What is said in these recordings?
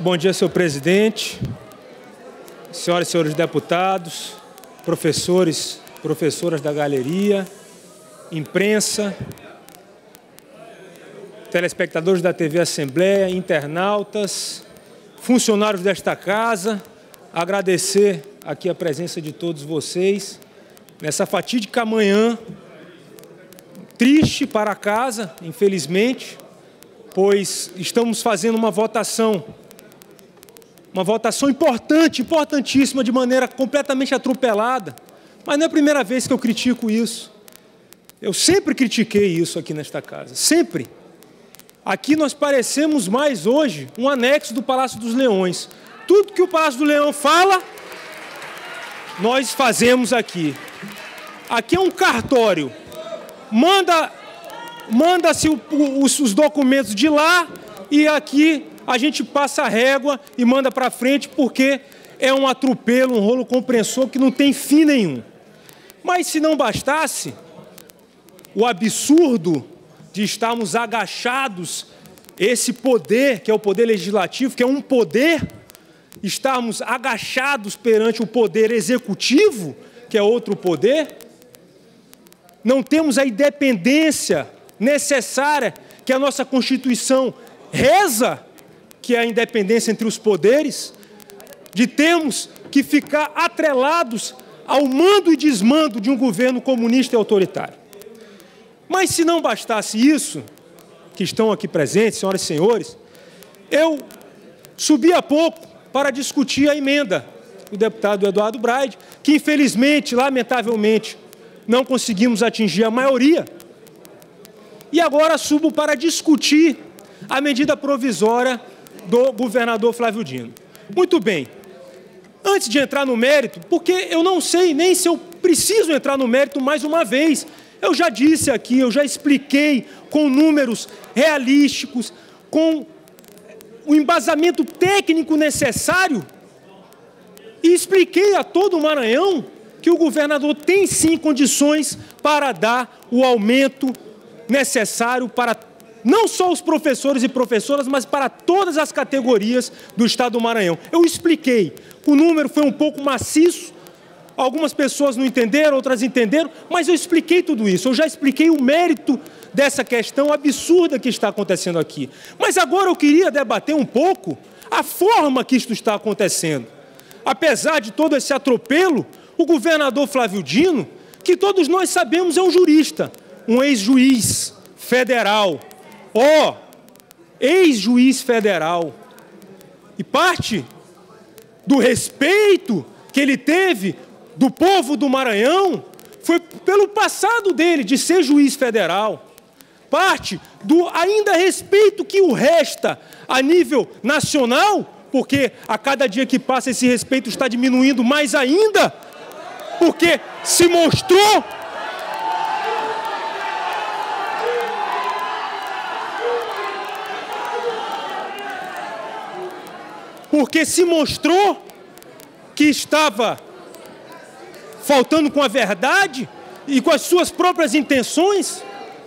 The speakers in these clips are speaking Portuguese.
Bom dia, senhor presidente, senhoras e senhores deputados, professores, professoras da galeria, imprensa, telespectadores da TV Assembleia, internautas, funcionários desta casa, agradecer aqui a presença de todos vocês nessa fatídica manhã, triste para casa, infelizmente, pois estamos fazendo uma votação importante, importantíssima, de maneira completamente atropelada, mas não é a primeira vez que eu critico isso. Eu sempre critiquei isso aqui nesta casa, sempre. Aqui nós parecemos mais hoje um anexo do Palácio dos Leões. Tudo que o Palácio do Leão fala, nós fazemos aqui. Aqui é um cartório. Manda-se os documentos de lá e aqui a gente passa a régua e manda para frente porque é um atropelo, um rolo compressor que não tem fim nenhum. Mas se não bastasse o absurdo de estarmos agachados, esse poder, que é o poder legislativo, que é um poder, estarmos agachados perante o poder executivo, que é outro poder, não temos a independência necessária que a nossa Constituição reza, que é a independência entre os poderes, de termos que ficar atrelados ao mando e desmando de um governo comunista e autoritário. Mas se não bastasse isso, que estão aqui presentes, senhoras e senhores, eu subi há pouco para discutir a emenda do deputado Eduardo Braide, que infelizmente, lamentavelmente, não conseguimos atingir a maioria. E agora subo para discutir a medida provisória do governador Flávio Dino. Muito bem. Antes de entrar no mérito, porque eu não sei nem se eu preciso entrar no mérito mais uma vez. Eu já disse aqui, eu já expliquei com números realísticos, com o embasamento técnico necessário, e expliquei a todo o Maranhão que o governador tem sim condições para dar o aumento necessário para não só os professores e professoras, mas para todas as categorias do Estado do Maranhão. Eu expliquei, o número foi um pouco maciço, algumas pessoas não entenderam, outras entenderam, mas eu expliquei tudo isso, eu já expliquei o mérito dessa questão absurda que está acontecendo aqui. Mas agora eu queria debater um pouco a forma que isto está acontecendo. Apesar de todo esse atropelo, o governador Flávio Dino, que todos nós sabemos é um jurista, um ex-juiz federal, ex-juiz federal, e parte do respeito que ele teve do povo do Maranhão foi pelo passado dele de ser juiz federal. Parte do ainda respeito que o resta a nível nacional, porque a cada dia que passa esse respeito está diminuindo mais ainda, porque se mostrou que estava faltando com a verdade e com as suas próprias intenções.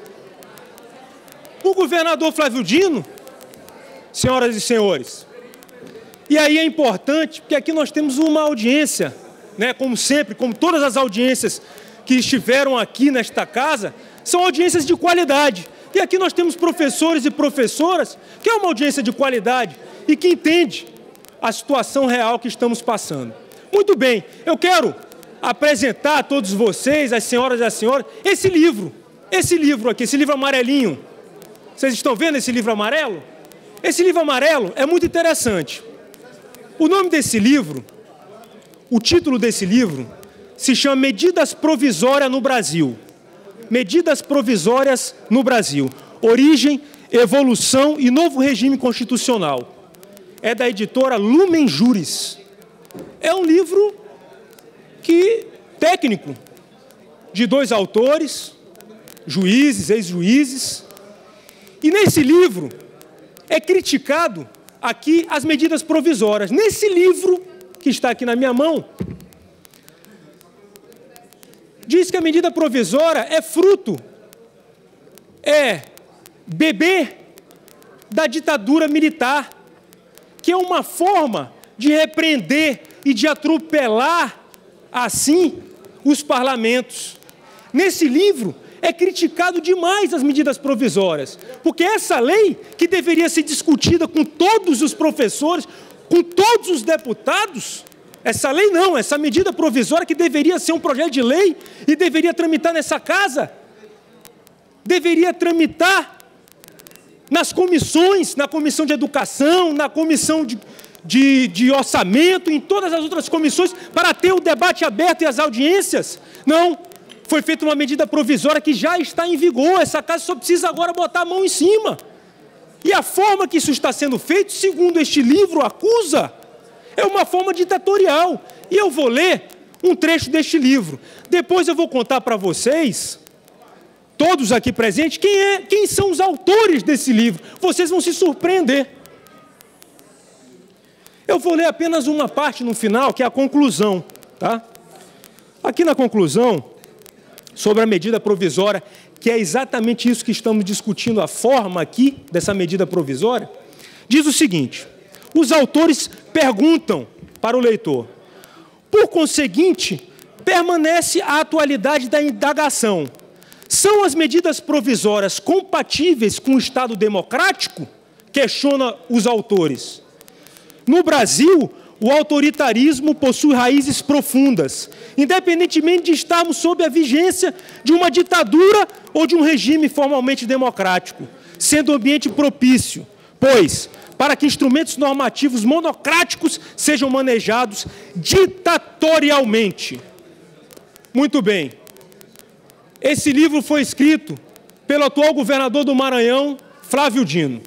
O governador Flávio Dino, senhoras e senhores, e aí é importante, porque aqui nós temos uma audiência, né, como sempre, como todas as audiências que estiveram aqui nesta casa, são audiências de qualidade. E aqui nós temos professores e professoras, que é uma audiência de qualidade e que entende a situação real que estamos passando. Muito bem, eu quero apresentar a todos vocês, as senhoras e as senhores, esse livro aqui, esse livro amarelinho. Vocês estão vendo esse livro amarelo? Esse livro amarelo é muito interessante. O nome desse livro, o título desse livro, se chama Medidas Provisórias no Brasil. Medidas Provisórias no Brasil. Origem, Evolução e Novo Regime Constitucional. É da editora Lumen Juris. É um livro técnico, de dois autores, juízes, ex-juízes. E nesse livro é criticado aqui as medidas provisórias. Nesse livro, que está aqui na minha mão, diz que a medida provisória é fruto, bebê da ditadura militar, que é uma forma de repreender e de atropelar, assim, os parlamentos. Nesse livro é criticado demais as medidas provisórias, porque essa lei, que deveria ser discutida com todos os professores, com todos os deputados, essa lei não, essa medida provisória que deveria ser um projeto de lei e deveria tramitar nessa casa, deveria tramitar nas comissões, na comissão de educação, na comissão de orçamento, em todas as outras comissões, para ter o debate aberto e as audiências. Não, foi feita uma medida provisória que já está em vigor, essa casa só precisa agora botar a mão em cima. E a forma que isso está sendo feito, segundo este livro acusa, é uma forma ditatorial. E eu vou ler um trecho deste livro. Depois eu vou contar para vocês, todos aqui presentes, quem são os autores desse livro. Vocês vão se surpreender. Eu vou ler apenas uma parte no final, que é a conclusão. Tá? Aqui na conclusão, sobre a medida provisória, que é exatamente isso que estamos discutindo, a forma aqui dessa medida provisória, diz o seguinte: os autores perguntam para o leitor, por conseguinte, permanece a atualidade da indagação. São as medidas provisórias compatíveis com o Estado democrático? Questiona os autores. No Brasil, o autoritarismo possui raízes profundas, independentemente de estarmos sob a vigência de uma ditadura ou de um regime formalmente democrático, sendo o ambiente propício, pois, para que instrumentos normativos monocráticos sejam manejados ditatorialmente. Muito bem. Esse livro foi escrito pelo atual governador do Maranhão, Flávio Dino.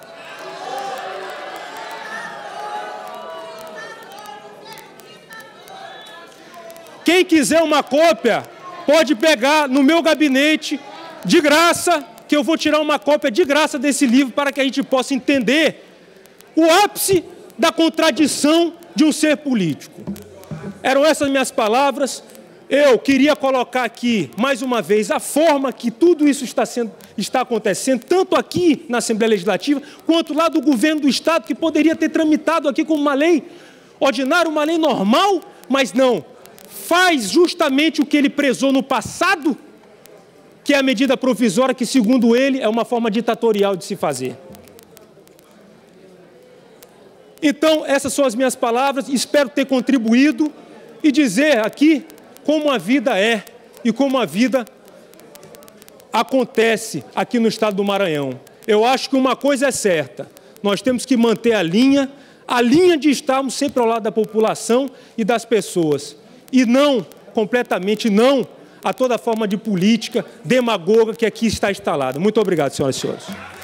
Quem quiser uma cópia, pode pegar no meu gabinete, de graça, que eu vou tirar uma cópia de graça desse livro para que a gente possa entender o ápice da contradição de um ser político. Eram essas minhas palavras. Eu queria colocar aqui, mais uma vez, a forma que tudo isso está acontecendo, tanto aqui na Assembleia Legislativa, quanto lá do governo do Estado, que poderia ter tramitado aqui como uma lei ordinária, uma lei normal, mas não. Faz justamente o que ele prezou no passado, que é a medida provisória, que, segundo ele, é uma forma ditatorial de se fazer. Então, essas são as minhas palavras, espero ter contribuído e dizer aqui como a vida é e como a vida acontece aqui no estado do Maranhão. Eu acho que uma coisa é certa, nós temos que manter a linha de estarmos sempre ao lado da população e das pessoas, e não, completamente não, a toda forma de política demagoga que aqui está instalada. Muito obrigado, senhoras e senhores.